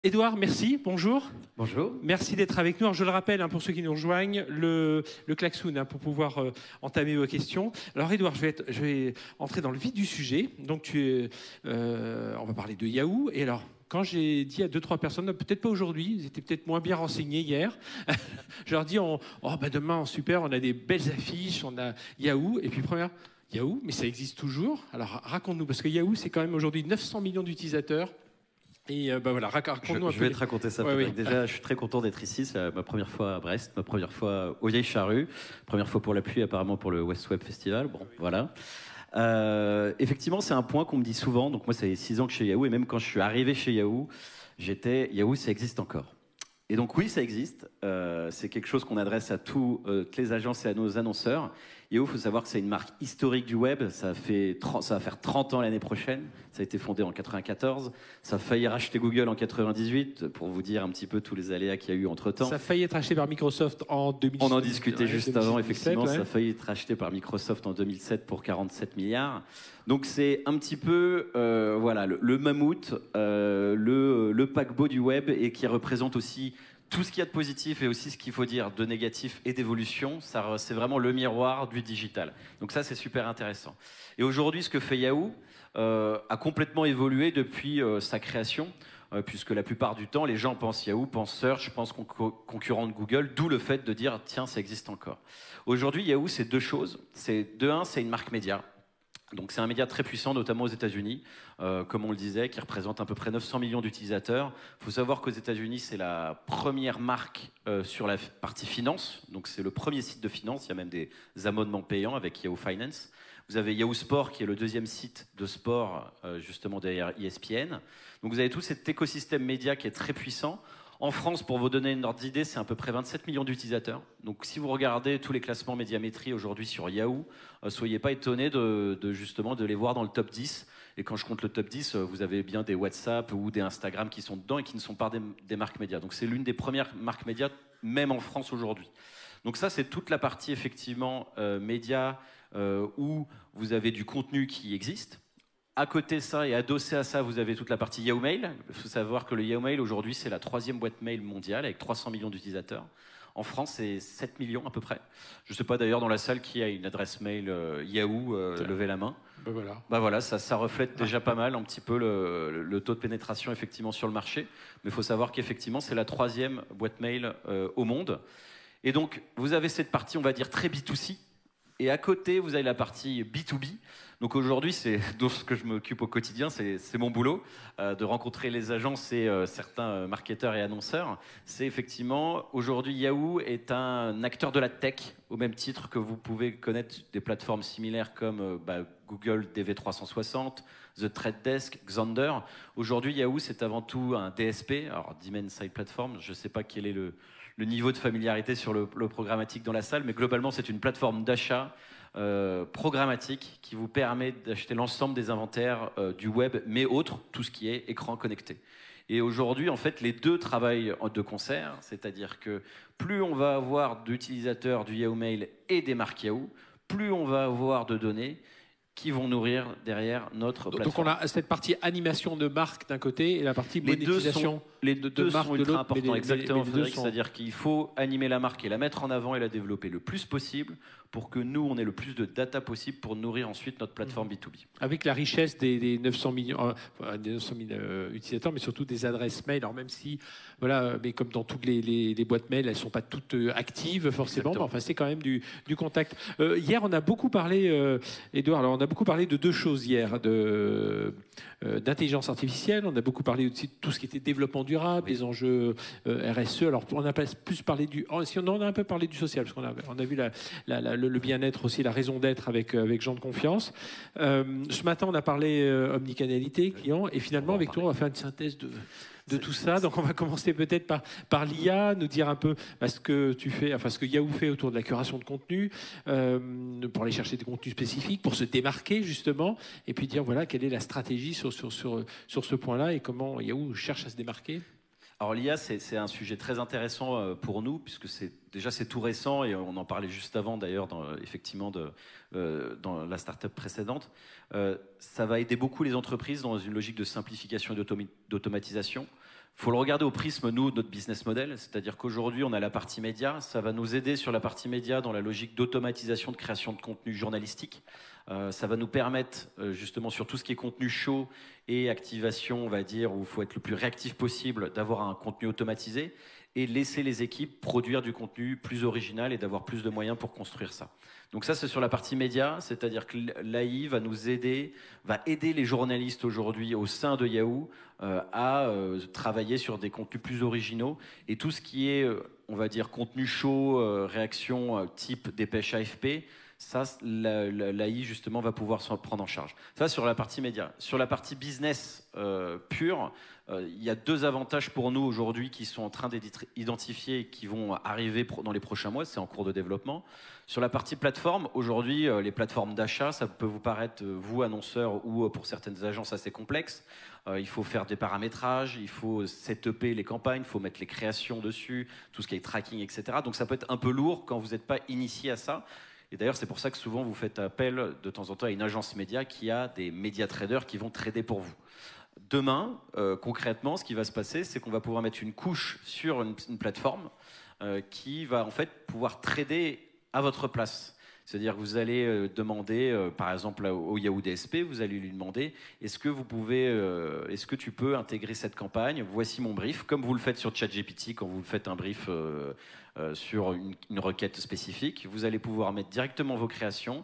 Édouard, merci, bonjour. Bonjour. Merci d'être avec nous. Alors, je le rappelle, pour ceux qui nous rejoignent, le klaxoon pour pouvoir entamer vos questions. Alors Édouard, je vais entrer dans le vif du sujet. Donc on va parler de Yahoo. Et alors, quand j'ai dit à 2-3 personnes, peut-être pas aujourd'hui, ils étaient peut-être moins bien renseignés hier, je leur dis, demain, super, on a des belles affiches, on a Yahoo. Et puis première, Yahoo, mais ça existe toujours. Alors raconte-nous, parce que Yahoo, c'est quand même aujourd'hui 900 millions d'utilisateurs. Et voilà, raconte-nous un peu. Je vais te raconter ça. Ouais, oui. Déjà, je suis très content d'être ici. C'est ma première fois à Brest, ma première fois au Vieilles Charrues, première fois pour la pluie, apparemment pour le West Web Festival. Bon, voilà. Effectivement, c'est un point qu'on me dit souvent. Donc moi, ça fait 6 ans que je suis chez Yahoo, et même quand je suis arrivé chez Yahoo, Yahoo, ça existe encore. Et donc oui, ça existe. C'est quelque chose qu'on adresse à toutes les agences et à nos annonceurs. Yahoo, il faut savoir que c'est une marque historique du web. Ça va faire 30 ans l'année prochaine. Ça a été fondé en 94. Ça a failli racheter Google en 98, pour vous dire un petit peu tous les aléas qu'il y a eu entre-temps. Ça a failli être acheté par Microsoft en 2007. On en discutait juste avant, effectivement. Ouais. Ça a failli être acheté par Microsoft en 2007 pour 47 milliards. Donc c'est un petit peu le mammouth, le paquebot du web, et qui représente aussi tout ce qu'il y a de positif et aussi ce qu'il faut dire de négatif et d'évolution. C'est vraiment le miroir du digital. Donc ça, c'est super intéressant. Et aujourd'hui, ce que fait Yahoo a complètement évolué depuis sa création, puisque la plupart du temps, les gens pensent Yahoo, pensent Search, pensent concurrent de Google, d'où le fait de dire, tiens, ça existe encore. Aujourd'hui, Yahoo, c'est deux choses. De un, c'est une marque média. Donc c'est un média très puissant, notamment aux États-Unis, comme on le disait, qui représente à peu près 900 millions d'utilisateurs. Il faut savoir qu'aux États-Unis, c'est la première marque sur la partie finance. Donc c'est le premier site de finance. Il y a même des abonnements payants avec Yahoo Finance. Vous avez Yahoo Sport, qui est le deuxième site de sport, justement derrière ESPN. Donc vous avez tout cet écosystème média qui est très puissant. En France, pour vous donner une ordre d'idée, c'est à peu près 27 millions d'utilisateurs. Donc si vous regardez tous les classements médiamétrie aujourd'hui sur Yahoo, soyez pas étonnés justement de les voir dans le top 10. Et quand je compte le top 10, vous avez bien des WhatsApp ou des Instagram qui sont dedans et qui ne sont pas des marques médias. Donc c'est l'une des premières marques médias, même en France aujourd'hui. Donc ça, c'est toute la partie effectivement média où vous avez du contenu qui existe. À côté de ça et adossé à ça, vous avez toute la partie Yahoo Mail. Il faut savoir que le Yahoo Mail, aujourd'hui, c'est la 3e boîte mail mondiale avec 300 millions d'utilisateurs. En France, c'est 7 millions à peu près. Je ne sais pas d'ailleurs dans la salle qui a une adresse mail Yahoo, levez la main. Voilà, ça reflète déjà pas mal un petit peu le taux de pénétration effectivement sur le marché. Mais il faut savoir qu'effectivement, c'est la 3e boîte mail au monde. Et donc, vous avez cette partie, on va dire, très B2C. Et à côté, vous avez la partie B2B. Donc aujourd'hui, c'est de ce que je m'occupe au quotidien, c'est mon boulot, de rencontrer les agences et certains marketeurs et annonceurs. C'est effectivement, aujourd'hui, Yahoo est un acteur de la tech, au même titre que vous pouvez connaître des plateformes similaires comme Google DV360, The Trade Desk, Xandr. Aujourd'hui, Yahoo, c'est avant tout un DSP, alors Demand Side Platform. Je ne sais pas quel est le niveau de familiarité sur le programmatique dans la salle, mais globalement, c'est une plateforme d'achat programmatique qui vous permet d'acheter l'ensemble des inventaires du web, mais autres, tout ce qui est écran connecté. Et aujourd'hui, en fait, les deux travaillent de concert, c'est-à-dire que plus on va avoir d'utilisateurs du Yahoo Mail et des marques Yahoo, plus on va avoir de données qui vont nourrir derrière notre plateforme. Donc on a cette partie animation de marque d'un côté et la partie monétisation les deux marque sont de ultra l'autre. importants, exactement, Frédéric. C'est-à-dire qu'il faut animer la marque et la mettre en avant et la développer le plus possible pour que nous, on ait le plus de data possible pour nourrir ensuite notre plateforme B2B. Avec la richesse des 900 millions, des 900 000 utilisateurs, mais surtout des adresses mail. Alors même si, voilà, mais comme dans toutes les boîtes mail, elles ne sont pas toutes actives forcément, mais enfin c'est quand même du contact. Hier, on a beaucoup parlé, Édouard, alors on a beaucoup parlé de deux choses hier, d'intelligence artificielle, on a beaucoup parlé aussi de tout ce qui était développement durable, des enjeux RSE. Alors on a plus parlé si on en a un peu parlé du social, parce qu'on a vu le bien-être aussi, la raison d'être avec Jean de Confiance. Ce matin, on a parlé omnicanalité, client, et finalement, avec toi, on va faire une synthèse de tout ça. Donc, on va commencer peut-être par l'IA, nous dire un peu ce que tu fais, enfin ce que Yahoo fait autour de la curation de contenu, pour aller chercher des contenus spécifiques, pour se démarquer justement, et puis dire voilà quelle est la stratégie sur ce point-là et comment Yahoo cherche à se démarquer. Alors l'IA, c'est un sujet très intéressant pour nous, puisque c'est tout récent, et on en parlait juste avant d'ailleurs, effectivement, dans la start-up précédente. Ça va aider beaucoup les entreprises dans une logique de simplification et d'automatisation. faut le regarder au prisme, nous, de notre business model. C'est-à-dire qu'aujourd'hui, on a la partie média. Ça va nous aider sur la partie média dans la logique d'automatisation de création de contenu journalistique. Ça va nous permettre, justement, sur tout ce qui est contenu chaud et activation, on va dire, où il faut être le plus réactif possible, d'avoir un contenu automatisé et laisser les équipes produire du contenu plus original et d'avoir plus de moyens pour construire ça. Donc ça, c'est sur la partie média, c'est-à-dire que l'AI va nous aider, va aider les journalistes aujourd'hui au sein de Yahoo à travailler sur des contenus plus originaux. Et tout ce qui est, on va dire, contenu chaud, réaction type dépêche AFP, ça, l'AI, justement, va pouvoir s'en prendre en charge. Ça, sur la partie média. Sur la partie business pure, il y a 2 avantages pour nous aujourd'hui qui sont en train d'être identifiés et qui vont arriver dans les prochains mois. C'est en cours de développement. Sur la partie plateforme, aujourd'hui, les plateformes d'achat, ça peut vous paraître, vous, annonceurs, ou pour certaines agences, assez complexe. Il faut faire des paramétrages, il faut setuper les campagnes, il faut mettre les créations dessus, tout ce qui est tracking, etc. Donc ça peut être un peu lourd quand vous n'êtes pas initié à ça. Et d'ailleurs, c'est pour ça que souvent, vous faites appel de temps en temps à une agence média qui a des média traders qui vont trader pour vous. Demain, concrètement, ce qui va se passer, c'est qu'on va pouvoir mettre une couche sur une plateforme qui va en fait pouvoir trader à votre place. C'est-à-dire que vous allez demander, par exemple au Yahoo DSP, vous allez lui demander est-ce que tu peux intégrer cette campagne? Voici mon brief, comme vous le faites sur ChatGPT quand vous faites un brief sur une requête spécifique. Vous allez pouvoir mettre directement vos créations,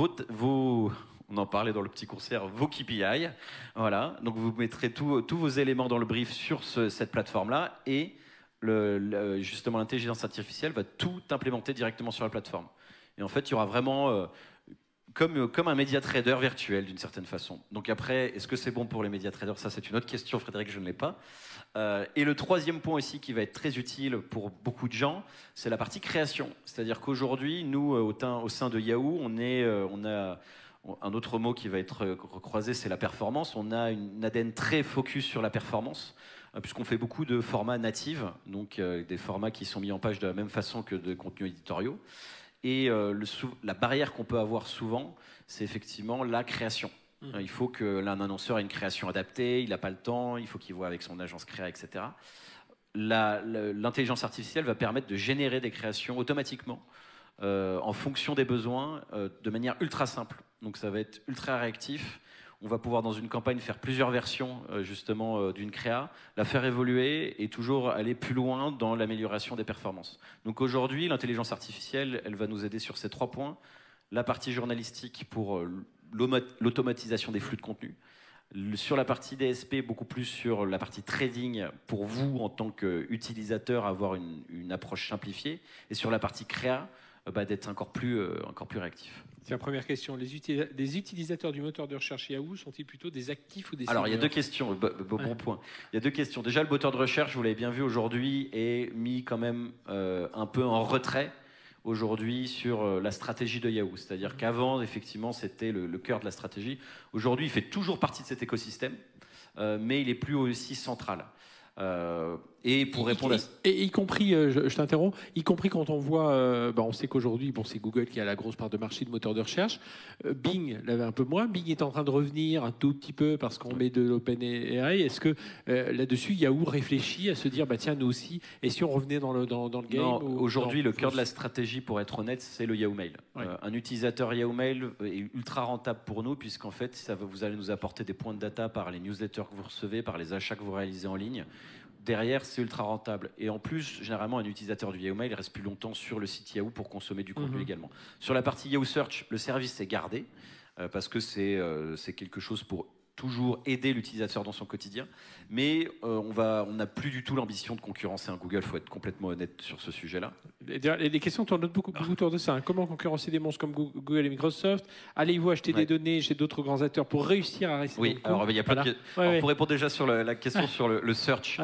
on en parlait dans le petit concert, vos KPI. Voilà. Donc vous mettrez tous vos éléments dans le brief sur cette plateforme-là et justement l'intelligence artificielle va tout implémenter directement sur la plateforme. Et en fait, il y aura vraiment comme un média trader virtuel d'une certaine façon. Donc après, est-ce que c'est bon pour les média traders? Ça, c'est une autre question, Frédéric, je ne l'ai pas. Et le troisième point aussi qui va être très utile pour beaucoup de gens, c'est la partie création. C'est-à-dire qu'aujourd'hui, nous, au sein de Yahoo, on a un autre mot qui va être croisé, c'est la performance. On a une ADN très focus sur la performance, puisqu'on fait beaucoup de formats natifs, donc des formats qui sont mis en page de la même façon que de contenus éditoriaux. Et la barrière qu'on peut avoir souvent, c'est effectivement la création. Il faut qu'un annonceur ait une création adaptée, il n'a pas le temps, il faut qu'il voit avec son agence créa, etc. L'intelligence artificielle va permettre de générer des créations automatiquement en fonction des besoins, de manière ultra simple. Donc ça va être ultra réactif. On va pouvoir dans une campagne faire plusieurs versions justement d'une créa, la faire évoluer et toujours aller plus loin dans l'amélioration des performances. Donc aujourd'hui, l'intelligence artificielle, elle va nous aider sur ces 3 points. La partie journalistique pour l'automatisation des flux de contenu. Sur la partie DSP, beaucoup plus sur la partie trading pour vous en tant qu'utilisateur, avoir une approche simplifiée. Et sur la partie créa, d'être encore plus réactif. C'est la première question. Les utilisateurs du moteur de recherche Yahoo sont-ils plutôt des actifs ou des seniors? Alors, il y a 2 questions. Bon point. Il y a 2 questions. Déjà, le moteur de recherche, vous l'avez bien vu aujourd'hui, est mis quand même un peu en retrait aujourd'hui sur la stratégie de Yahoo. C'est-à-dire qu'avant, effectivement, c'était le cœur de la stratégie. Aujourd'hui, il fait toujours partie de cet écosystème, mais il est plus aussi central. Et pour répondre à... y compris, je t'interromps, y compris quand on voit, on sait qu'aujourd'hui, c'est Google qui a la grosse part de marché de moteur de recherche. Bing l'avait un peu moins. Bing est en train de revenir un tout petit peu parce qu'on met de l'OpenAI. Est-ce que là-dessus, Yahoo réfléchit à se dire, tiens, nous aussi, et si on revenait dans le game? Non, aujourd'hui, le cœur de la stratégie, pour être honnête, c'est le Yahoo Mail. Ouais. Un utilisateur Yahoo Mail est ultra rentable pour nous puisqu'en fait, vous allez nous apporter des points de data par les newsletters que vous recevez, par les achats que vous réalisez en ligne. Derrière, c'est ultra rentable. Et en plus, généralement, un utilisateur du Yahoo Mail reste plus longtemps sur le site Yahoo pour consommer du contenu également. Sur la partie Yahoo Search, le service est gardé parce que c'est quelque chose pour toujours aider l'utilisateur dans son quotidien. Mais on n'a plus du tout l'ambition de concurrencer un Google. Il faut être complètement honnête sur ce sujet-là. Les questions tournent beaucoup autour de ça. Comment concurrencer des monstres comme Google et Microsoft? Allez-vous acheter des données chez d'autres grands acteurs pour réussir à rester? Oui, alors il y a plein de questions. Pour répondre déjà sur la question sur le search,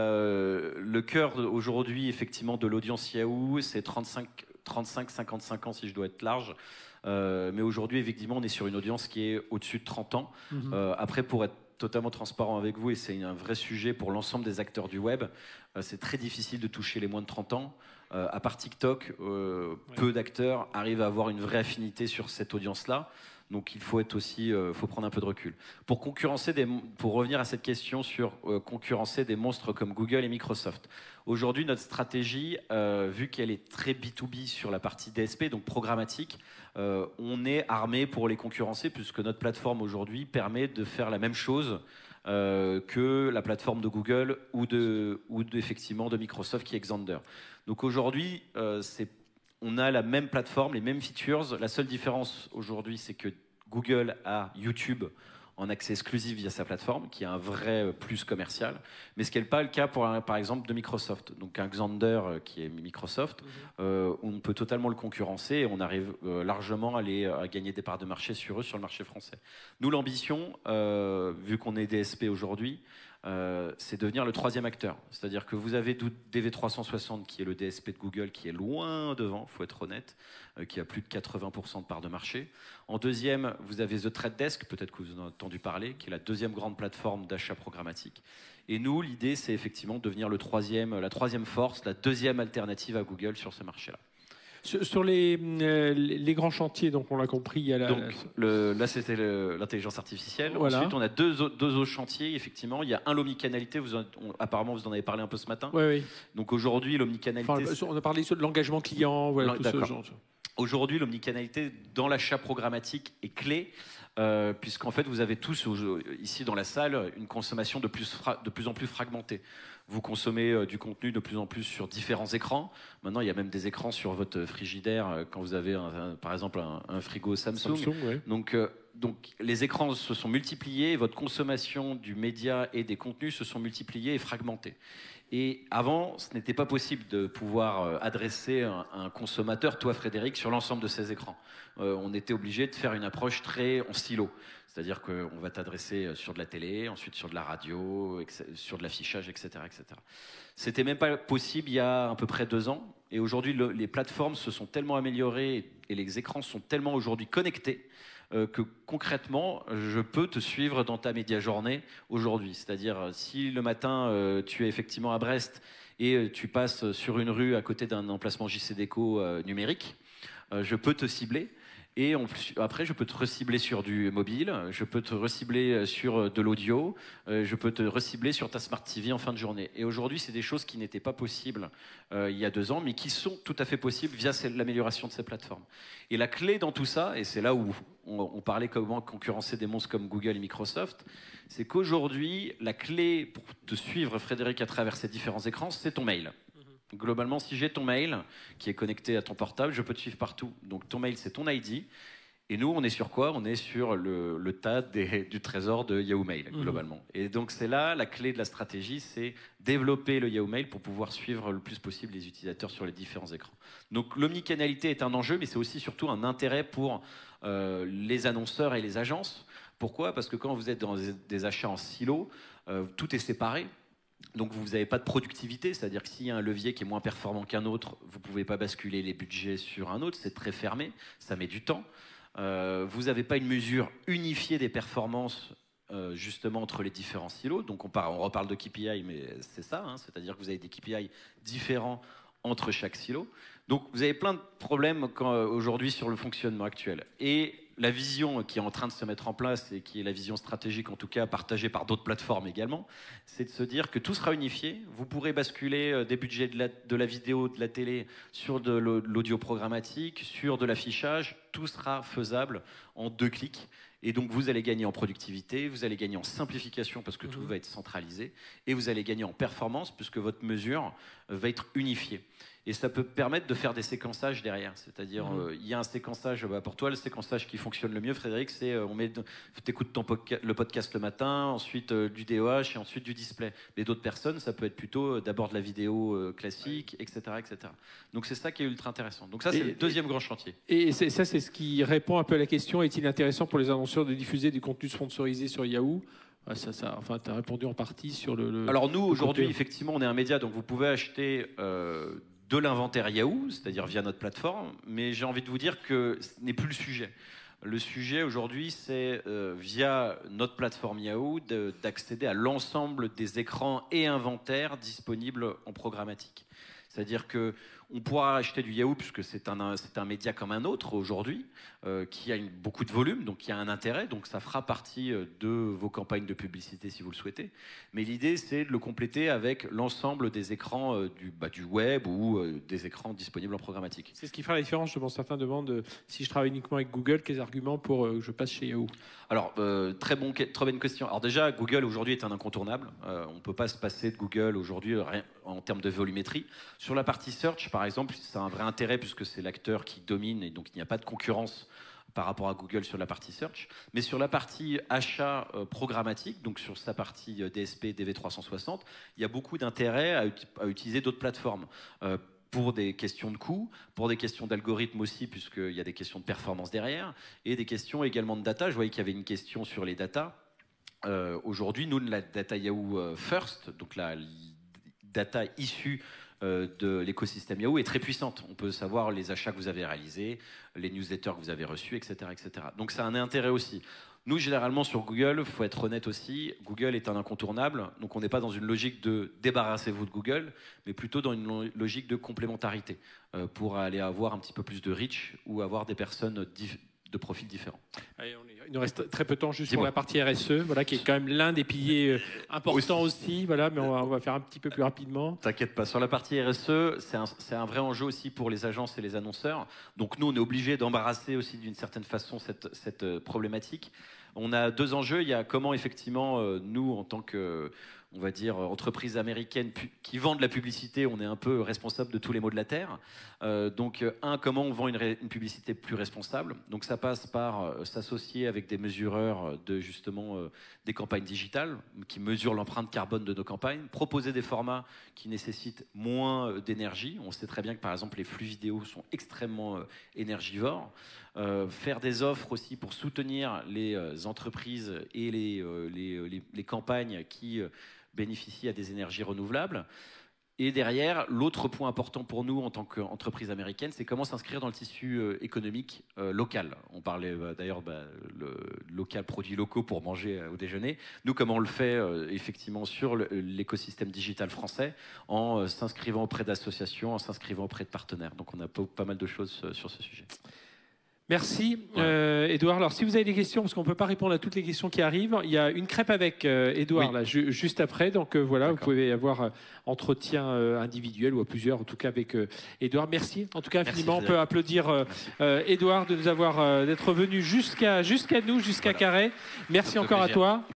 le cœur aujourd'hui, effectivement, de l'audience Yahoo, c'est 35-55 ans, si je dois être large. Mais aujourd'hui, effectivement, on est sur une audience qui est au-dessus de 30 ans. Après, pour être totalement transparent avec vous, et c'est un vrai sujet pour l'ensemble des acteurs du web, c'est très difficile de toucher les moins de 30 ans. À part TikTok, peu d'acteurs arrivent à avoir une vraie affinité sur cette audience-là. Donc il faut faut prendre un peu de recul. Pour revenir à cette question sur concurrencer des monstres comme Google et Microsoft. Aujourd'hui, notre stratégie, vu qu'elle est très B2B sur la partie DSP, donc programmatique, on est armé pour les concurrencer, puisque notre plateforme aujourd'hui permet de faire la même chose que la plateforme de Google effectivement de Microsoft qui est Xandr. Donc aujourd'hui, on a la même plateforme, les mêmes features. La seule différence aujourd'hui, c'est que Google a YouTube en accès exclusif via sa plateforme, qui est un vrai plus commercial, mais ce qui n'est pas le cas par exemple de Microsoft. Donc un Xandr qui est Microsoft, on peut totalement le concurrencer et on arrive largement à gagner des parts de marché sur eux, sur le marché français. Nous, l'ambition, vu qu'on est DSP aujourd'hui, c'est devenir le troisième acteur. C'est-à-dire que vous avez DV360 qui est le DSP de Google, qui est loin devant, il faut être honnête, qui a plus de 80% de parts de marché. En deuxième, vous avez The Trade Desk, peut-être que vous en avez entendu parler, qui est la deuxième grande plateforme d'achat programmatique. Et nous, l'idée, c'est effectivement de devenir la troisième force, la deuxième alternative à Google sur ce marché-là. Sur les grands chantiers, donc on l'a compris, il y a là c'était l'intelligence artificielle. Voilà. Ensuite, on a deux autres chantiers, effectivement. Il y a l'omnicanalité, apparemment vous en avez parlé un peu ce matin. Oui. Donc aujourd'hui, l'omnicanalité... on a parlé de l'engagement client, voilà, tout ce genre. Aujourd'hui, l'omnicanalité dans l'achat programmatique est clé, puisqu'en fait, vous avez tous ici dans la salle une consommation de plus en plus fragmentée. Vous consommez du contenu de plus en plus sur différents écrans. Maintenant, il y a même des écrans sur votre frigidaire quand vous avez, par exemple, un frigo Samsung. Ouais. Donc, les écrans se sont multipliés, votre consommation du média et des contenus se sont multipliées et fragmentées. Et avant, ce n'était pas possible de pouvoir adresser un consommateur, toi Frédéric, sur l'ensemble de ces écrans. On était obligé de faire une approche très en silo. C'est-à-dire qu'on va t'adresser sur de la télé, ensuite sur de la radio, sur de l'affichage, etc., etc. C'était même pas possible il y a à peu près 2 ans. Et aujourd'hui, les plateformes se sont tellement améliorées et les écrans sont tellement aujourd'hui connectés que concrètement, je peux te suivre dans ta média-journée aujourd'hui. C'est-à-dire, si le matin, tu es effectivement à Brest et tu passes sur une rue à côté d'un emplacement JCDecaux numérique, je peux te cibler. Et après, je peux te recibler sur du mobile, je peux te recibler sur de l'audio, je peux te recibler sur ta Smart TV en fin de journée. Et aujourd'hui, c'est des choses qui n'étaient pas possibles il y a 2 ans, mais qui sont tout à fait possibles via l'amélioration de ces plateformes. Et la clé dans tout ça, et c'est là où on parlait comment concurrencer des monstres comme Google et Microsoft, c'est qu'aujourd'hui, la clé pour te suivre, Frédéric, à travers ces différents écrans, c'est ton mail. Globalement, si j'ai ton mail qui est connecté à ton portable, je peux te suivre partout. Donc ton mail, c'est ton ID. Et nous, on est sur quoi? On est sur le tas du trésor de Yahoo Mail, globalement. Et donc c'est là, la clé de la stratégie, c'est développer le Yahoo Mail pour pouvoir suivre le plus possible les utilisateurs sur les différents écrans. Donc l'omnicanalité est un enjeu, mais c'est aussi surtout un intérêt pour les annonceurs et les agences. Pourquoi? Parce que quand vous êtes dans des achats en silo, tout est séparé. Donc vous n'avez pas de productivité, c'est-à-dire que s'il y a un levier qui est moins performant qu'un autre, vous ne pouvez pas basculer les budgets sur un autre, c'est très fermé, ça met du temps. Vous n'avez pas une mesure unifiée des performances justement entre les différents silos. Donc on reparle de KPI, mais c'est ça, hein, c'est-à-dire que vous avez des KPI différents entre chaque silo. Donc vous avez plein de problèmes aujourd'hui sur le fonctionnement actuel. Et la vision qui est en train de se mettre en place et qui est la vision stratégique en tout cas partagée par d'autres plateformes également, c'est de se dire que tout sera unifié. Vous pourrez basculer des budgets de la vidéo, de la télé sur de l'audio programmatique, sur de l'affichage. Tout sera faisable en 2 clics. Et donc vous allez gagner en productivité, vous allez gagner en simplification parce que tout va être centralisé et vous allez gagner en performance puisque votre mesure va être unifiée. Et ça peut permettre de faire des séquençages derrière. C'est-à-dire, il y a un séquençage, pour toi, le séquençage qui fonctionne le mieux, Frédéric, c'est t'écoutes le podcast le matin, ensuite du DOH et ensuite du display. Mais d'autres personnes, ça peut être plutôt d'abord de la vidéo classique, etc., etc. Donc c'est ça qui est ultra intéressant. Donc ça, c'est le deuxième grand chantier. Et ça, c'est ce qui répond un peu à la question, est-il intéressant pour les annonceurs de diffuser du contenu sponsorisé sur Yahoo? Enfin, tu as répondu en partie sur le Alors nous, aujourd'hui, effectivement, on est un média, donc vous pouvez acheter de l'inventaire Yahoo, c'est-à-dire via notre plateforme, mais j'ai envie de vous dire que ce n'est plus le sujet. Le sujet aujourd'hui, c'est via notre plateforme Yahoo d'accéder à l'ensemble des écrans et inventaires disponibles en programmatique. C'est-à-dire que on pourra acheter du Yahoo puisque c'est un média comme un autre aujourd'hui qui a beaucoup de volume, donc qui a un intérêt, donc ça fera partie de vos campagnes de publicité si vous le souhaitez. Mais l'idée, c'est de le compléter avec l'ensemble des écrans du web ou des écrans disponibles en programmatique. C'est ce qui fera la différence. Je pense certains demandent si je travaille uniquement avec Google, quels arguments pour que je passe chez Yahoo? Alors, très bonne question. Alors déjà, Google aujourd'hui est un incontournable. On ne peut pas se passer de Google aujourd'hui en termes de volumétrie. Sur la partie search, par exemple, ça a un vrai intérêt puisque c'est l'acteur qui domine et donc il n'y a pas de concurrence par rapport à Google sur la partie search. Mais sur la partie achat programmatique, donc sur sa partie DSP, DV360, il y a beaucoup d'intérêt à utiliser d'autres plateformes. Pour des questions de coût, pour des questions d'algorithme aussi, puisqu'il y a des questions de performance derrière, et des questions également de data. Je voyais qu'il y avait une question sur les data. Aujourd'hui, nous, la data Yahoo First, donc la data issue de l'écosystème Yahoo est très puissante. On peut savoir les achats que vous avez réalisés, les newsletters que vous avez reçus, etc., etc. Donc ça a un intérêt aussi. Nous, généralement, sur Google, il faut être honnête aussi, Google est un incontournable, donc on n'est pas dans une logique de débarrassez-vous de Google, mais plutôt dans une logique de complémentarité, pour aller avoir un petit peu plus de reach ou avoir des personnes de profils différents. Allez, il nous reste très peu de temps juste pour la partie RSE, voilà, qui est quand même l'un des piliers importants aussi, voilà, mais on va faire un petit peu plus rapidement. T'inquiète pas, sur la partie RSE, c'est un vrai enjeu aussi pour les agences et les annonceurs. Donc nous, on est obligé d'embarrasser aussi d'une certaine façon cette problématique. On a deux enjeux. Il y a comment effectivement, nous, en tant que, on va dire, entreprise américaine qui vend de la publicité, on est un peu responsable de tous les maux de la terre. Donc, comment on vend une publicité plus responsable? Donc, ça passe par s'associer avec des mesureurs de justement des campagnes digitales qui mesurent l'empreinte carbone de nos campagnes, proposer des formats qui nécessitent moins d'énergie. On sait très bien que par exemple les flux vidéo sont extrêmement énergivores. Faire des offres aussi pour soutenir les entreprises et les campagnes qui bénéficient à des énergies renouvelables. Et derrière, l'autre point important pour nous en tant qu'entreprise américaine, c'est comment s'inscrire dans le tissu économique local. On parlait d'ailleurs le local, produits locaux pour manger au déjeuner. Nous, comment on le fait effectivement sur l'écosystème digital français en s'inscrivant auprès d'associations, en s'inscrivant auprès de partenaires. Donc on a pas mal de choses sur ce sujet. Merci, Edouard. Alors, si vous avez des questions, parce qu'on ne peut pas répondre à toutes les questions qui arrivent, il y a une crêpe avec Edouard, là, juste après. Donc, voilà, vous pouvez avoir entretien individuel ou à plusieurs, en tout cas, avec Edouard. Merci, en tout cas, infiniment. On peut applaudir Edouard de nous avoir d'être venu jusqu'à nous, jusqu'à Carhaix. Merci encore à toi.